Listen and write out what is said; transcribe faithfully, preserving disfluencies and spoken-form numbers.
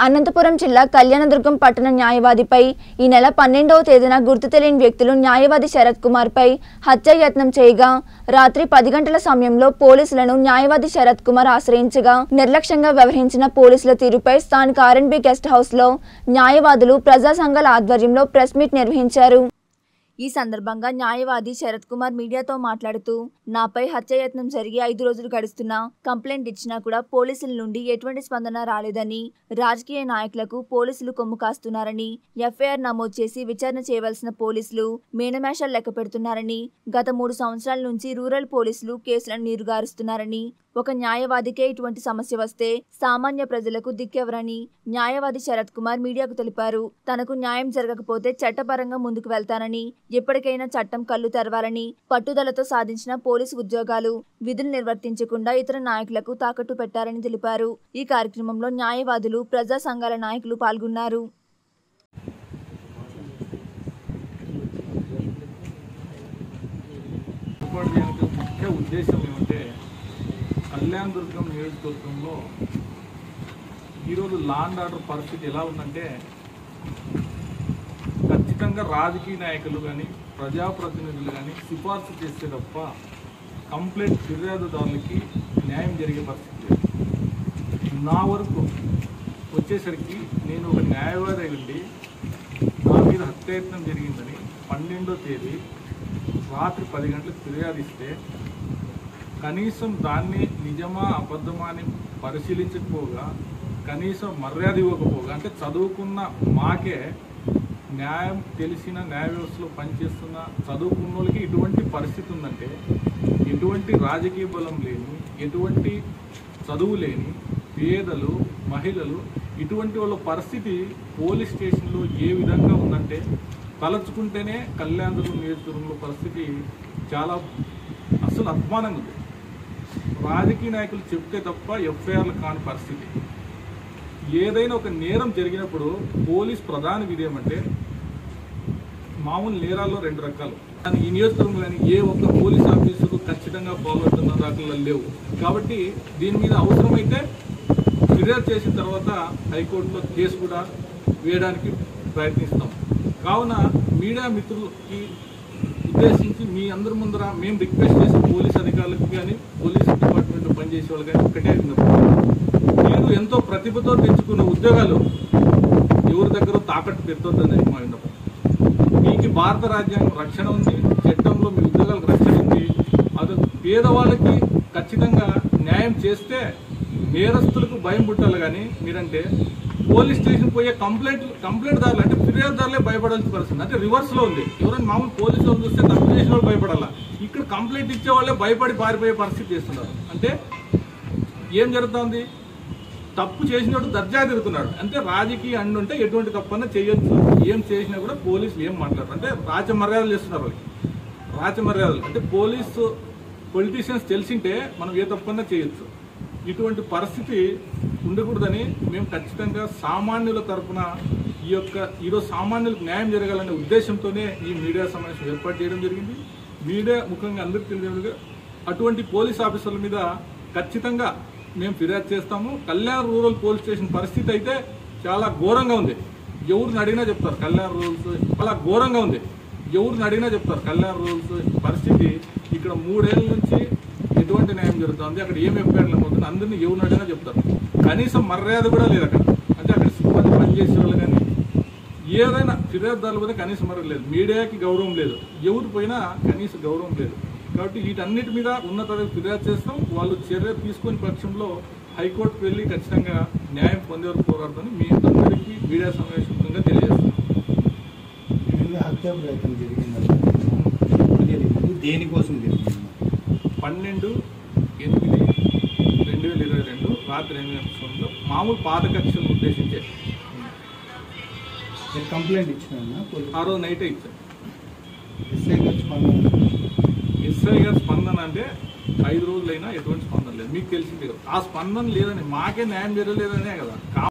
అనంతపురం జిల్లా కళ్యాణదుర్గం పట్టణ న్యాయవాదిపై ఈ నెల పన్నెండవ తేదీన గుర్తు తెలియని వ్యక్తులు న్యాయవాది శరత్ కుమార్ పై హత్యాయత్నం చేయగా రాత్రి పది గంటల సమయంలో పోలీసులను న్యాయవాది శరత్ కుమార్ ఆశ్రయించగా నిర్లక్ష్యంగా వ్యవహరించిన పోలీసుల తీరుపై స్థానిక ఆర్ఎండ్బి గెస్ట్ హౌస్ లో న్యాయవాదులు ప్రజా సంఘాల ఆధ్వర్యంలో ప్రెస్ మీట్ నిర్వహించారు। ఈ సందర్భంగా న్యాయవాది శరత్ కుమార్ మీడియాతో మాట్లాడుతూ నాపై హత్యాయత్నం జరిగి ఐదు రోజులు గడుస్తున్నా కంప్లైంట్ ఇచ్చినా కూడా పోలీసుల నుండి ఎటువంటి స్పందన రాలేదని, రాజకీయ నాయకులకు పోలీసులు కొమ్ము కాస్తున్నారని, ఎఫ్ఐఆర్ నమోదు చేసి విచారణ చేయవలసిన పోలీసులు మేనమేషాలు లెక్క పెడుతున్నారని, గత మూడు సంవత్సరాల నుంచి రూరల్ పోలీసులు కేసులను నీరుగారుస్తున్నారని, ఒక న్యాయవాదికే ఇటువంటి సమస్య వస్తే సామాన్య ప్రజలకు దిక్కెవరని న్యాయవాది శరత్ కుమార్ మీడియాకు తెలిపారు। తనకు న్యాయం జరగకపోతే చట్టపరంగా ముందుకు వెళ్తానని, ఎప్పటికైనా చట్టం కళ్ళు తెరవాలని పట్టుదలతో సాధించిన పోలీసు ఉద్యోగాలు విధులు నిర్వర్తించకుండా ఇతర నాయకులకు తాకట్టు పెట్టారని తెలిపారు। ఈ కార్యక్రమంలో న్యాయవాదులు, ప్రజా సంఘాల నాయకులు పాల్గొన్నారు। కళ్యాణదుర్గం నియోజకవర్గంలో ఈరోజు లా అండ్ ఆర్డర్ పరిస్థితి ఎలా ఉందంటే ఖచ్చితంగా రాజకీయ నాయకులు కానీ ప్రజాప్రతినిధులు కానీ సిఫార్సు చేస్తే తప్ప కంప్లైంట్ ఫిర్యాదుదారులకి న్యాయం జరిగే పరిస్థితి లేదు। నా వరకు వచ్చేసరికి నేను ఒక న్యాయవాది ఉండి నా మీద హత్యాయత్నం జరిగిందని పన్నెండో తేదీ రాత్రి పది గంటలకు ఫిర్యాదు ఇస్తే కనీసం దాన్ని నిజమా అబద్ధమా అని పరిశీలించకపోగా, కనీసం మర్యాద ఇవ్వకపోగా, అంటే చదువుకున్న మాకే న్యాయం తెలిసిన న్యాయ వ్యవస్థలో పనిచేస్తున్న చదువుకున్న వాళ్ళకి ఇటువంటి పరిస్థితి ఉందంటే, ఎటువంటి రాజకీయ బలం లేని, ఎటువంటి చదువు లేని పేదలు, మహిళలు, ఇటువంటి వాళ్ళ పరిస్థితి పోలీస్ స్టేషన్లో ఏ విధంగా ఉందంటే తలచుకుంటేనే కళ్యాణదుర్గం నియోజకవర్గంలో పరిస్థితి చాలా అసలు అద్మానంగా ఉంది। రాజకీయ నాయకులు చెప్తే తప్ప ఎఫ్ఐఆర్లు కాని పరిస్థితి। ఏదైనా ఒక నేరం జరిగినప్పుడు పోలీస్ ప్రధాన విధి ఏమంటే, మామూలు నేరాల్లో రెండు రకాలు, కానీ ఈ నియోజకవర్గంలో కానీ ఏ ఒక్క పోలీస్ ఆఫీసరు ఖచ్చితంగా ఫాలో అవుతున్న దాఖలు లేవు। కాబట్టి దీని మీద అవసరమైతే ఫిర్యాదు చేసిన తర్వాత హైకోర్టులో కేసు కూడా వేయడానికి ప్రయత్నిస్తాం। కావున మీడియా మిత్రులకి ఉద్దేశించి మీ అందరి ముందర మేము రిక్వెస్ట్ చేసే పోలీస్ అధికారులకు కానీ పోలీస్ డిపార్ట్మెంట్లో పనిచేసే వాళ్ళు కానీ ఒకటే మీరు ఎంతో ప్రతిభతో తెచ్చుకున్న ఉద్యోగాలు ఎవరి దగ్గర తాకట్టు పెట్టొద్దని మా విన్నపం। మీకు భారత రాజ్యాంగం రక్షణ ఉంది, చట్టంలో మీ ఉద్యోగాలకు రక్షణ ఉంది, అది పేదవాళ్ళకి ఖచ్చితంగా న్యాయం చేస్తే నేరస్తులకు భయం పుట్టాలి। కానీ మీరంటే పోలీస్ స్టేషన్ పోయే కంప్లైంట్ కంప్లైంట్ దారులు అంటే ఫిర్యాదుదారులే భయపడాల్సిన పరిస్థితి, అంటే రివర్స్లో ఉంది। ఎవరైనా మామూలు పోలీసు వాళ్ళు చూస్తే తప్పు చేసిన వాళ్ళు భయపడాలా, ఇక్కడ కంప్లైంట్ ఇచ్చే వాళ్ళే భయపడి పారిపోయే పరిస్థితి చేస్తున్నారు। అంటే ఏం జరుగుతుంది, తప్పు చేసినట్టు దర్జా తిరుగుతున్నాడు, అంటే రాజకీయ అండు ఉంటే ఎటువంటి తప్పన్నా చేయొచ్చు, ఏం చేసినా కూడా పోలీసులు ఏం మాట్లాడరు, అంటే రాచమర్యాదలు చేస్తున్నారు వాళ్ళకి, రాచమర్యాదలు అంటే పోలీసు పొలిటీషియన్స్ తెలిసింటే మనం ఏ తప్పన్నా చేయొచ్చు। ఇటువంటి పరిస్థితి ఉండకూడదని మేము ఖచ్చితంగా సామాన్యుల తరఫున ఈ యొక్క ఈరోజు సామాన్యులకు న్యాయం జరగాలనే ఉద్దేశంతోనే ఈ మీడియా సమావేశం ఏర్పాటు చేయడం జరిగింది। మీడియా ముఖ్యంగా అందరికీ తెలియదు, అటువంటి పోలీస్ ఆఫీసర్ల మీద ఖచ్చితంగా మేము ఫిర్యాదు చేస్తాము। కళ్యాణ్ రూరల్ పోలీస్ స్టేషన్ పరిస్థితి అయితే చాలా ఘోరంగా ఉంది, ఎవరిని అడిగినా చెప్తారు కళ్యాణ్ రూరల్స్ చాలా ఘోరంగా ఉంది, ఎవరిని అడిగినా చెప్తారు కళ్యాణ్ రూరల్స్ పరిస్థితి ఇక్కడ మూడేళ్ల నుంచి ఎటువంటి న్యాయం జరుగుతుంది, అక్కడ ఏం ఎఫ్ఐఆర్లు అవుతుంది, అందరినీ ఎవరిని అడిగినా చెప్తారు, కనీసం మర్యాద కూడా లేదు అక్కడ, అంటే అక్కడ సిబ్బంది పనిచేసే వాళ్ళు కానీ ఏదైనా ఫిర్యాదుదారులు పోతే కనీసం మర్యాద లేదు, మీడియాకి గౌరవం లేదు, ఎవరు పోయినా కనీసం గౌరవం లేదు। కాబట్టి వీటన్నిటి మీద ఉన్నత ఫిర్యాదు చేస్తాం, వాళ్ళు చర్య తీసుకునే పక్షంలో హైకోర్టుకు వెళ్ళి ఖచ్చితంగా న్యాయం పొందే వరకు పోరాడుతుంది మీ అందరికీ మీడియా సమావేశంగా తెలియజేస్తాం। హత్య ప్రయత్నం జరిగింది, దేనికోసం జరిగింది? పన్నెండు ఎనిమిది రెండు వేల ఇరవై రెండు రాత్రి ఎనిమిది గంటల మామూలు పాత కక్షలను ఉద్దేశించే కంప్లైంట్ ఇచ్చిన ఆ రోజు నైటే ఇచ్చాను। ఎస్ఐ గారు స్పందన ఎస్ఐ గారు స్పందన అంటే ఐదు రోజులైనా ఎటువంటి స్పందన లేదు, మీకు తెలిసిందే కదా, ఆ స్పందన లేదని మాకే న్యాయం జరగలేదనే కదా।